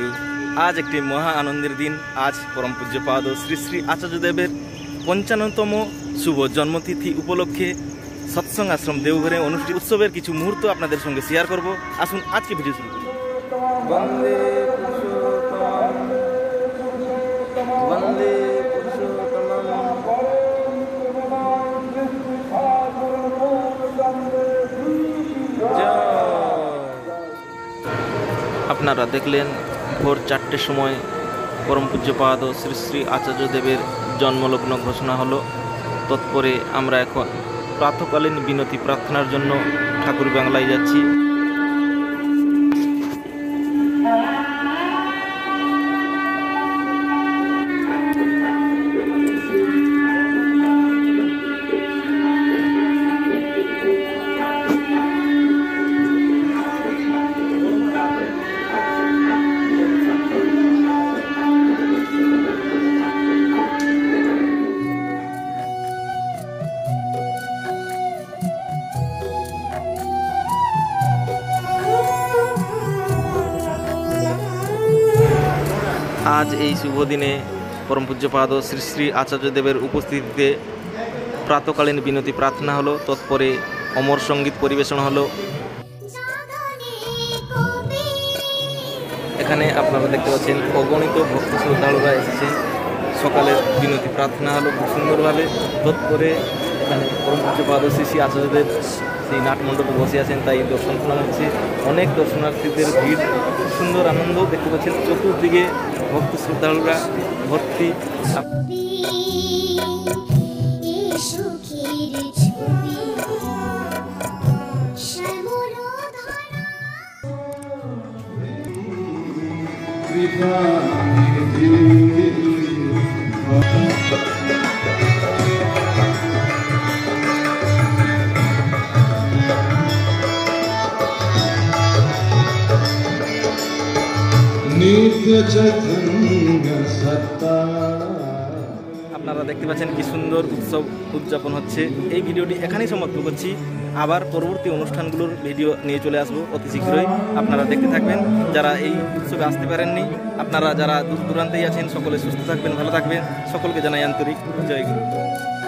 জয়গুরু। আজ একটি মহা আনন্দের দিন। আজ পরম পূজ্যপাদ শ্রী শ্রী আচার্যদেবের ৫৫তম শুভ জন্মতিথি উপলক্ষে সৎসঙ্গ আশ্রম দেওঘরে অনুষ্ঠিত উৎসবের কিছু মুহূর্ত আপনাদের সঙ্গে শেয়ার করব। আসুন আজকে ভিডিও শুরু করি। বন্দে বন্দে আপনারা দেখলেন ভোর ৪টের সময় পরম পূজ্যপাদ শ্রী শ্রী আচার্যদেবের জন্মলগ্ন ঘোষণা হলো। তৎপরে আমরা এখন প্রাতকালীন বিনতি প্রার্থনার জন্য ঠাকুর বাংলায় যাচ্ছি। আজ এই শুভ দিনে পরম পূজ্যপাদ শ্রী শ্রী আচার্যদেবের উপস্থিতিতে প্রাতকালীন বিনতি প্রার্থনা হলো। তৎপরে অমর সঙ্গীত পরিবেশন হলো। এখানে আপনারা দেখতে পাচ্ছেন অগণিত ভক্ত শ্রদ্ধালুরা এসেছেন। সকালের বিনতি প্রার্থনা হলো খুব সুন্দরভাবে। তৎপরে এখানে পরম পূজ্যপাদ শ্রী শ্রী আচার্যদেব সেই নাটমণ্ডপে বসে আছেন, তাই দর্শন করা হচ্ছে। অনেক দর্শনার্থীদের ভিড়, সুন্দর আনন্দ দেখতে পাচ্ছেন। চতুর্দিকে ভক্ত শ্রদ্ধালুরা ভর্তি। আপনারা দেখতে পাচ্ছেন কি সুন্দর উৎসব উদযাপন হচ্ছে। এই ভিডিওটি এখানেই সমাপ্ত করছি। আবার পরবর্তী অনুষ্ঠানগুলোর ভিডিও নিয়ে চলে আসবো অতি শীঘ্রই। আপনারা দেখতে থাকবেন। যারা এই উৎসবে আসতে পারেননি, আপনারা যারা দূর দূরান্তেই আছেন, সকলে সুস্থ থাকবেন, ভালো থাকবেন। সকলকে জানাই আন্তরিক জয়গুরু।